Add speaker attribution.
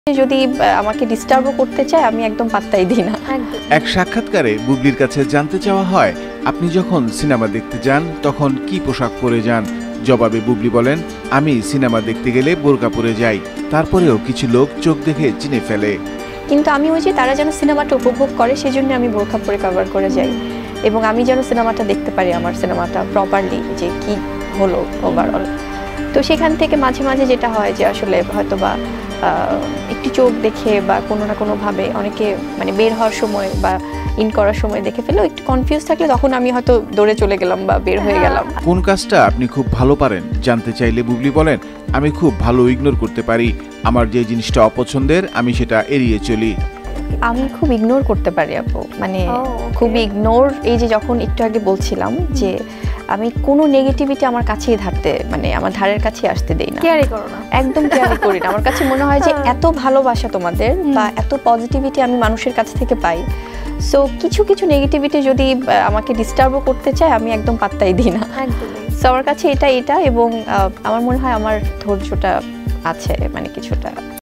Speaker 1: যদি আমাকে ডিস্টার্বও করতে চায় আমি একদম পাত্তাই দিই না।
Speaker 2: এক সাক্ষাৎকারে বুবলির কাছে জানতে চাওয়া হয়, আপনি যখন সিনেমা দেখতে যান তখন কি পোশাক পরে যান? জবাবে বুবলি বলেন, আমি সিনেমা দেখতে গেলে বোরকা পরে যাই, তারপরেও কিছু লোক চোখ দেখে চিনে ফেলে।
Speaker 1: কিন্তু আমি ওই যে তারা যেন সিনেমাটা উপভোগ করে সেজন্য আমি বোরকা পরে কভার করে যাই, এবং আমি যেন সিনেমাটা দেখতে পারি, আমার সিনেমাটা প্রপারলি যে কি হলো ওভারঅল। তো সেখান থেকে মাঝে মাঝে যেটা হয় যে আসলে হয়তোবা একটু চোখ দেখে বা কোনো না কোনোভাবে অনেকে মানে বের হওয়ার সময় বা ইন করার সময় দেখে ফেলেও একটু কনফিউজ থাকলে তখন আমি হয়তো দৌড়ে চলে গেলাম বা বের হয়ে গেলাম।
Speaker 2: কোন কাজটা আপনি খুব ভালো পারেন জানতে চাইলে বুবলি বলেন, আমি খুব ভালো ইগনোর করতে পারি, আমার যে জিনিসটা অপছন্দের আমি সেটা এড়িয়ে চলি।
Speaker 1: আমি খুব ইগনোর করতে পারি আপু, মানে খুব ইগনোর। এই যে যখন একটু আগে বলছিলাম যে আমি কোনো নেগেটিভিটি আমার কাছেই মানে আমার ধারের কাছে আসতে দেই না,
Speaker 3: কেয়ারই করো না,
Speaker 1: একদম কেয়ারই করি না। আমার কাছে মনে হয় যে এত ভালোবাসা তোমাদের বা এত পজিটিভিটি আমি মানুষের কাছ থেকে পাই, সো কিছু কিছু নেগেটিভিটি যদি আমাকে ডিস্টার্বও করতে চায় আমি একদম পাত্তাই দিই না। সো আমার কাছে এটা এবং আমার মনে হয় আমার ধৈর্যটা আছে মানে কিছুটা।